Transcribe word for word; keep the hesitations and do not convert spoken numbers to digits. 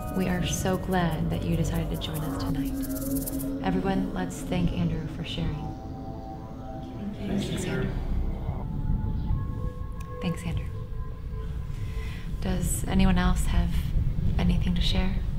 We are so glad that you decided to join us tonight. Everyone, let's thank Andrew for sharing. Thanks, Andrew. Thanks, Andrew. Does anyone else have anything to share?